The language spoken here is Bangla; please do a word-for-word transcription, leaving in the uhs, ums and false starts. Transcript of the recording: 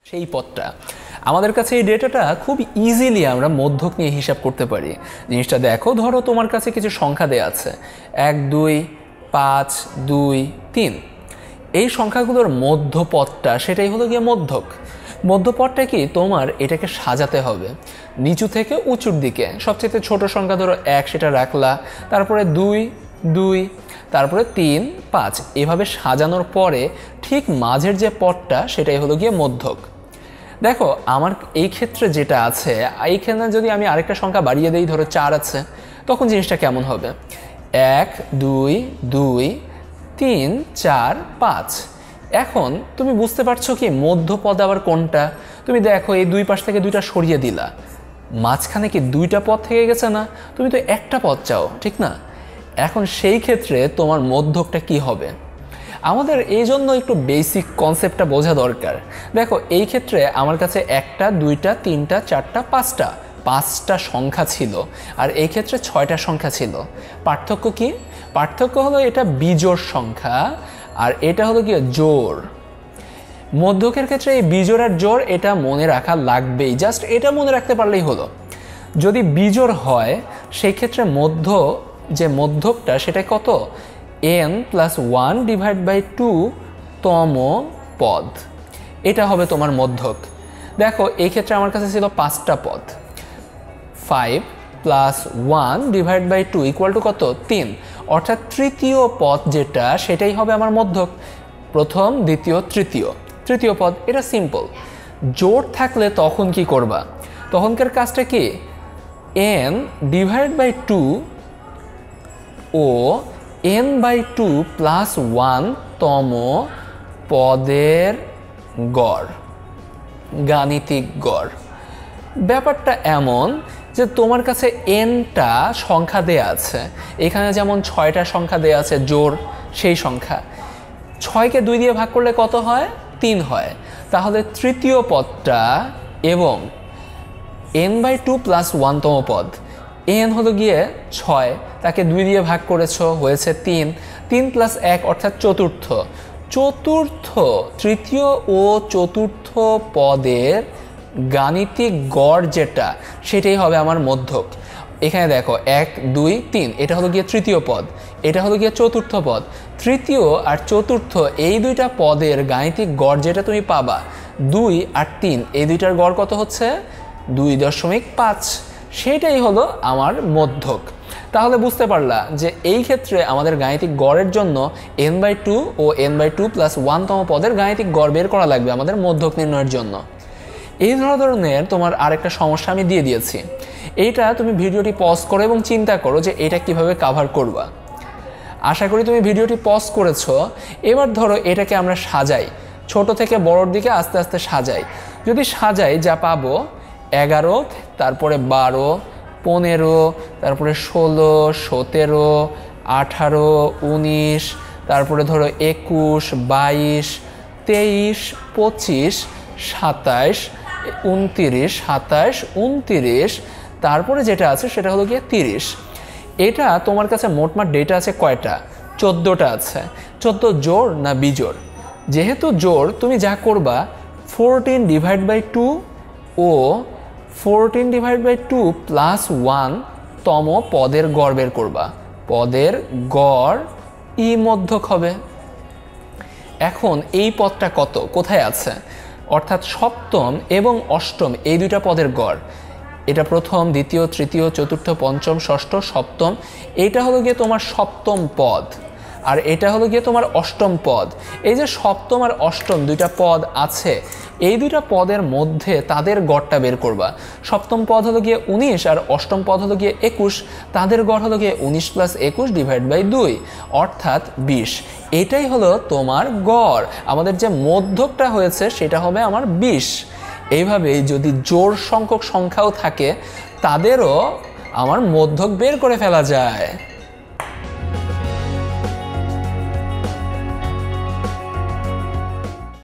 সেই পদটা আমাদের কাছে এই ডেটাটা খুব ইজিলি আমরা মধ্যক নিয়ে হিসাব করতে পারি। জিনিসটা দেখো, ধরো তোমার কাছে কিছু সংখ্যা দেয়া আছে এক দুই পাঁচ দুই তিন, এই সংখ্যাগুলোর মধ্যপদটা সেটাই হলো গিয়ে মধ্যক। মধ্যপদটা কি তোমার এটাকে সাজাতে হবে নিচু থেকে উঁচুর দিকে। সবচেয়ে ছোট সংখ্যা ধরো এক, সেটা রাখলা, তারপরে দুই দুই, তারপরে তিন পাঁচ, এভাবে সাজানোর পরে ঠিক মাঝের যে পদটা সেটাই হলো গিয়ে মধ্যক। দেখো আমার এই ক্ষেত্রে যেটা আছে, এইখানে যদি আমি আরেকটা সংখ্যা বাড়িয়ে দেই, ধরো চার আছে, তখন জিনিসটা কেমন হবে? এক দুই দুই তিন চার পাঁচ। এখন তুমি বুঝতে পারছো কি মধ্যপদ আবার কোনটা? তুমি দেখো এই দুই পাশ থেকে দুইটা সরিয়ে দিলা, মাঝখানে কি দুইটা পদ থেকে গেছে না? তুমি তো একটা পদ চাও, ঠিক না? এখন সেই ক্ষেত্রে তোমার মধ্যকটা কি হবে? আমাদের এই জন্য একটু বেসিক কনসেপ্টটা বোঝা দরকার। দেখো এই ক্ষেত্রে আমার কাছে একটা দুইটা তিনটা চারটা পাঁচটা পাঁচটা সংখ্যা ছিল, আর এই ক্ষেত্রে ছয়টা সংখ্যা ছিল। পার্থক্য কি? পার্থক্য হলো এটা বিজোড় সংখ্যা আর এটা হলো কি জোড়। মধ্যকের ক্ষেত্রে এই বিজোড় আর জোড় এটা মনে রাখা লাগবেই, জাস্ট এটা মনে রাখতে পারলেই হলো। যদি বিজোড় হয় সেই ক্ষেত্রে মধ্য যে মধ্যকটা সেটা কত? N plus one divide by two তম পদ, এটা হবে তোমার মধ্যক। দেখো এই ক্ষেত্রে আমার কাছে ছিল পাঁচটা পদ, five plus one divide by two equal to কত? তিন। অর্থাৎ তৃতীয় পদ যেটা সেটাই হবে আমার মধ্যক। প্রথম দ্বিতীয় তৃতীয়, তৃতীয় পদ, এটা সিম্পল। জোড় থাকলে তখন কি করবা? তখনকার কাজটা কি? এন ডিভাইড বাই টু ও N by two plus one তম পদের গড়, গাণিতিক গড়। ব্যাপারটা এমন যে তোমার কাছে এনটা সংখ্যা দেয়া আছে, এখানে যেমন ছয়টা সংখ্যা দেয়া আছে জোড়, সেই সংখ্যা ছয়কে দুই দিয়ে ভাগ করলে কত হয়? তিন হয়। তাহলে তৃতীয় পদটা এবং এন বাই টু প্লাস ওয়ানতম পদ, এন হলো গিয়ে ছয়, তাকে দুই দিয়ে ভাগ করেছো, হয়েছে তিন। তিন প্লাস এক অর্থাৎ চতুর্থ। চতুর্থ তৃতীয় ও চতুর্থ পদের গাণিতিক গড় যেটা সেটাই হবে আমার মধ্যক। এখানে দেখো এক দুই তিন, এটা হলো গিয়ে তৃতীয় পদ, এটা হলো গিয়ে চতুর্থ পদ। তৃতীয় আর চতুর্থ এই দুইটা পদের গাণিতিক গড় যেটা তুমি পাবা, দুই আর তিন, এই দুইটার গড় কত হচ্ছে? দুই দশমিক পাঁচ। সেটাই হলো আমার মধ্যক। তাহলে বুঝতে পারলা যে এই ক্ষেত্রে আমাদের গাণিতিক গড়ের জন্য এন বাই টু ও এন বাই টু প্লাস ওয়ানতম পদের গাণিতিক গড় বের করা লাগবে আমাদের মধ্যক নির্ণয়ের জন্য। এই ধরনের তোমার আরেকটা সমস্যা আমি দিয়ে দিয়েছি, এইটা তুমি ভিডিওটি পজ করো এবং চিন্তা করো যে এটা কিভাবে কাভার করবা। আশা করি তুমি ভিডিওটি পজ করেছো। এবার ধরো এটাকে আমরা সাজাই, ছোট থেকে বড়র দিকে আস্তে আস্তে সাজাই। যদি সাজাই যা পাবো এগারো, তারপরে বারো, পনেরো, তারপরে ষোলো, সতেরো, আঠারো, উনিশ, তারপরে ধরো একুশ, বাইশ, তেইশ, পঁচিশ, সাতাইশ, উনতিরিশ, সাতাইশ, উনতিরিশ, তারপরে যেটা আছে সেটা হলো গিয়ে তিরিশ। এটা তোমার কাছে মোটমাট ডেটা আছে কয়টা? চোদ্দোটা আছে। চোদ্দো জোড় না বিজোড়? যেহেতু জোড়, তুমি যা করবা ফোরটিন ডিভাইড বাই টু ও fourteen divide by two plus one তম পদের গড় বের করবা। পদের গড় ই মধ্যক হবে। এখন এই পদটা কত, কোথায় আছে? অর্থাৎ সপ্তম এবং অষ্টম এই দুইটা পদের গড়, এটা প্রথম দ্বিতীয় তৃতীয় চতুর্থ পঞ্চম ষষ্ঠ সপ্তম, এইটা হলো গিয়ে তোমার সপ্তম পদ, আর এটা হলো গিয়ে তোমার অষ্টম পদ। এই যে সপ্তম আর অষ্টম দুইটা পদ আছে, এই দুইটা পদের মধ্যে তাদের গড়টা বের করবা। সপ্তম পদ হলো গিয়ে উনিশ আর অষ্টম পদ হলো গিয়ে একুশ, তাদের গড় হলো গিয়ে উনিশ প্লাস একুশ ডিভাইড বাই দুই অর্থাৎ বিশ। এটাই হলো তোমার গড়। আমাদের যে মধ্যকটা হয়েছে সেটা হবে আমার বিশ। এইভাবেই যদি জোড় সংখ্যক সংখ্যাও থাকে তাদেরও আমার মধ্যক বের করে ফেলা যায়।